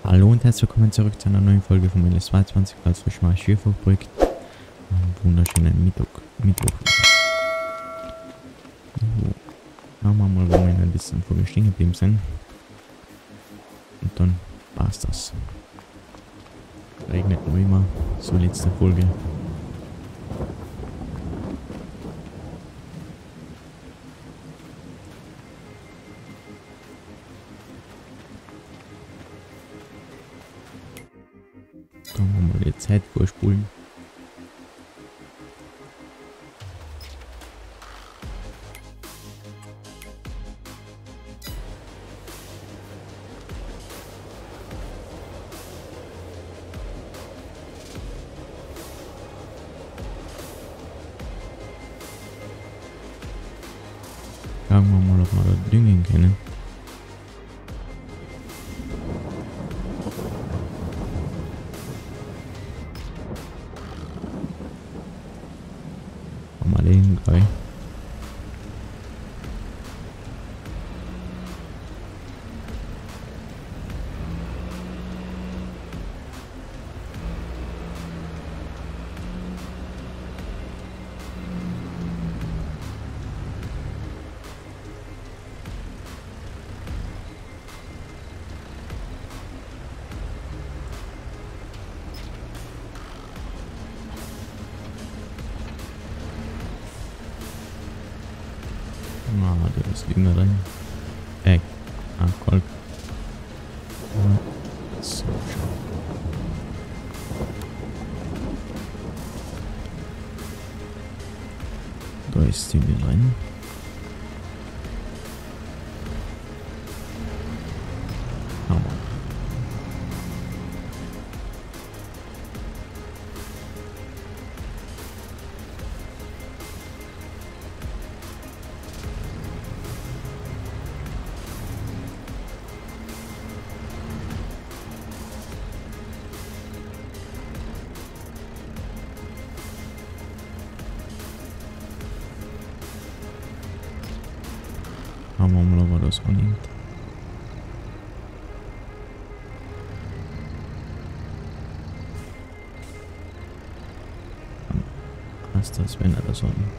Hallo und herzlich willkommen zurück zu einer neuen Folge von meines 22 Platz für Schmalschürfprojekt. Einen wunderschönen Mittwoch. So, schauen wir mal, wo wir in ein bisschen Folge stehen geblieben sind. Und dann war's das. Regnet noch immer, so letzte Folge. Dann haben wir die Zeit vorspulen. Schauen wir mal, ob wir da düngen können. Haben wir den gleich. Ah, der ist Dünger drin. Kalk. So, da ist Dünger drin. Hammer. Schauen wir mal, ob er das annimmt. Dann passt das, wenn er das annimmt.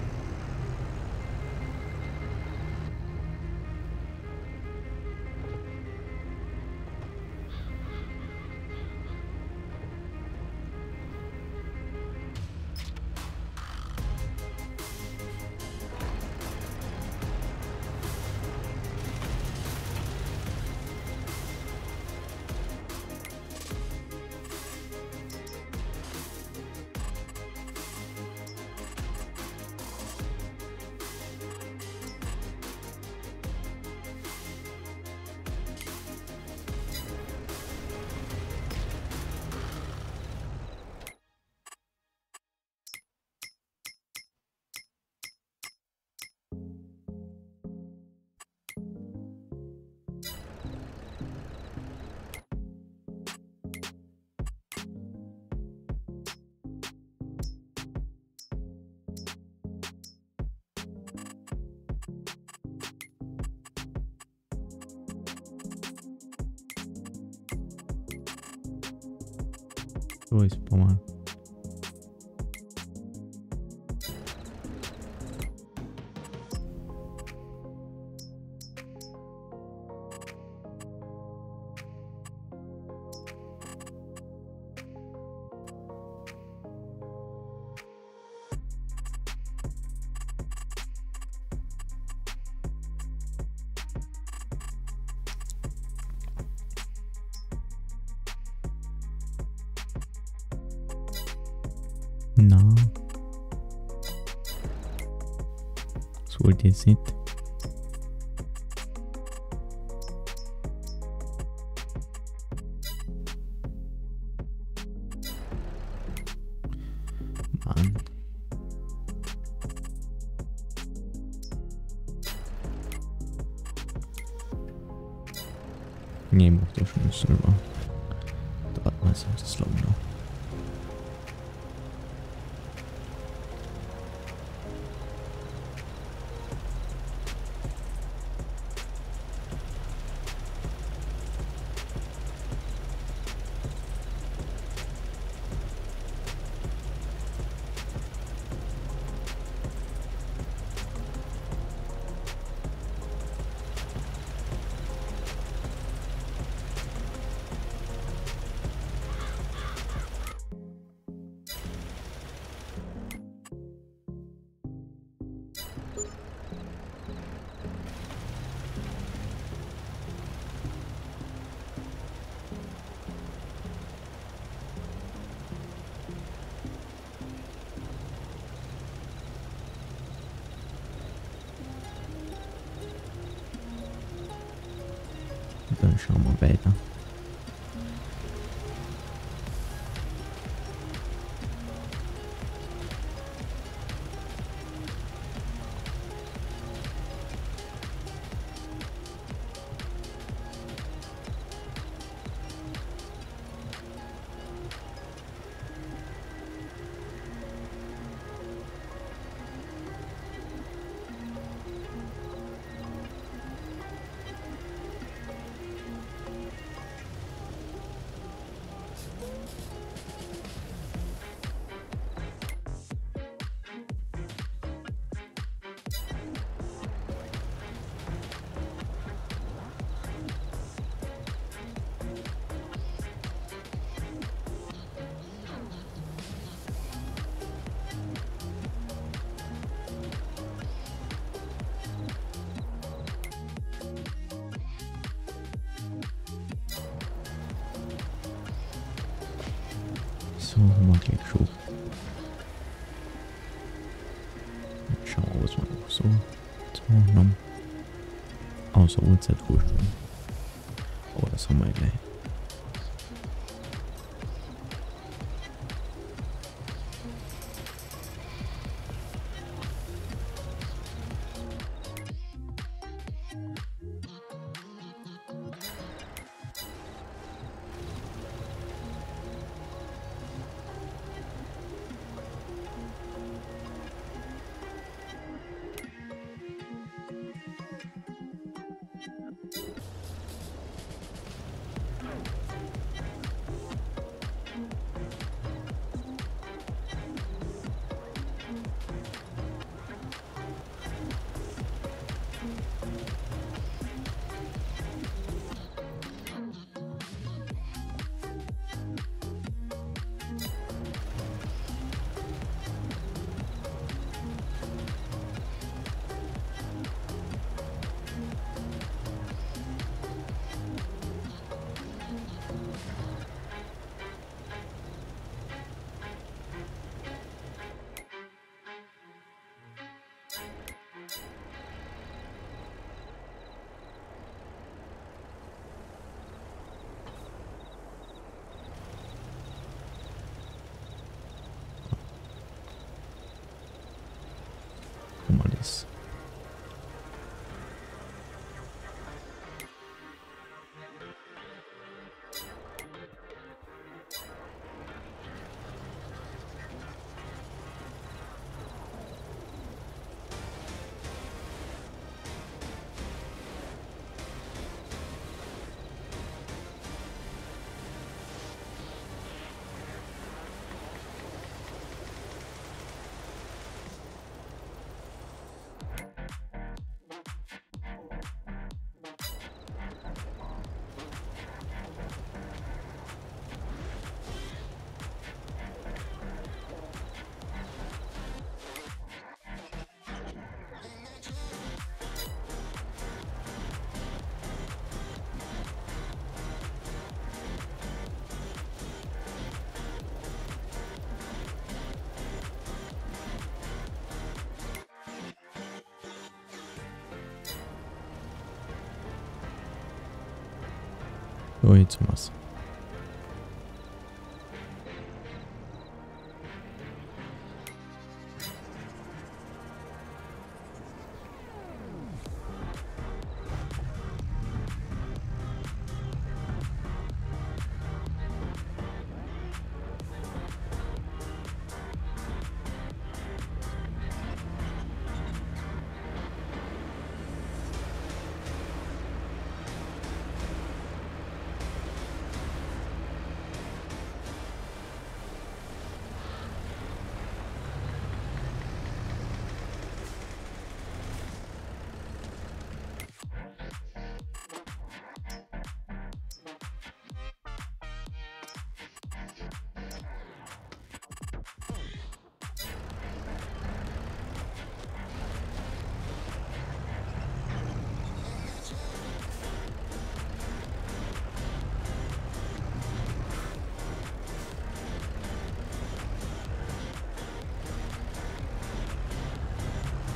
So ist es mal. Na, das wollte ich jetzt nicht. Mann. Nee, macht er schon selber. Da hat man das glaube ich noch. dann schauen wir weiter. So, haben wir gleich schon. Schauen wir, was wir noch so haben. Außer Uhrzeit frühstücken. Oh, das haben wir gleich. Alles. So, jetzt was.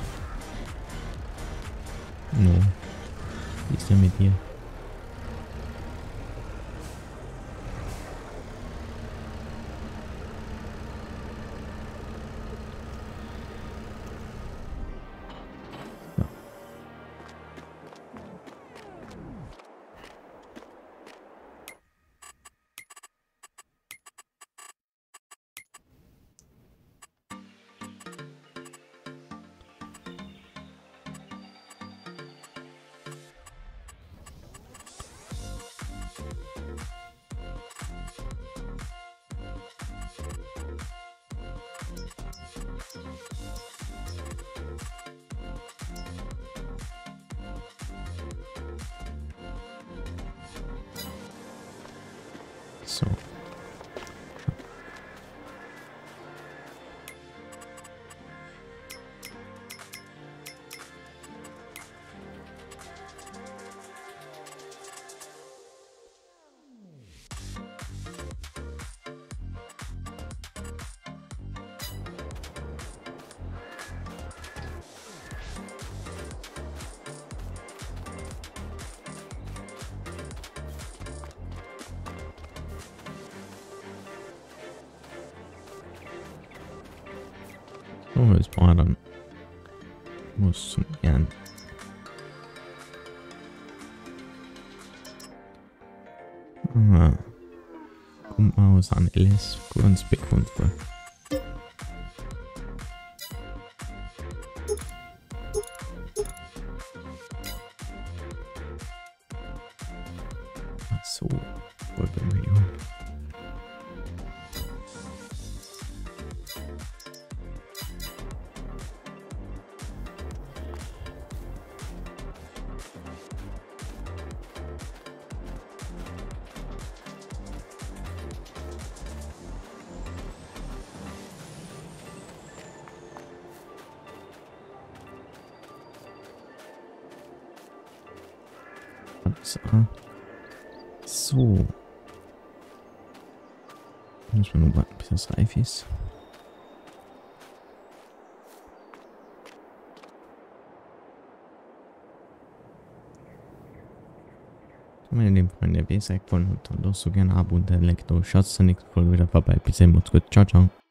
No. Wie ist denn mit dir? So. So, jetzt war dann muss zum Ernten. Kommt mal aus an LS ganz bekannt vor. Ach so, Million. So. Müssen wir nur warten, bis das reif ist. Meine lieben Freunde, wie ihr seid voll und so gerne ab und leckt euch. Schaut zur nächsten Folge wieder vorbei. Bis dann, macht's gut. Ciao, ciao.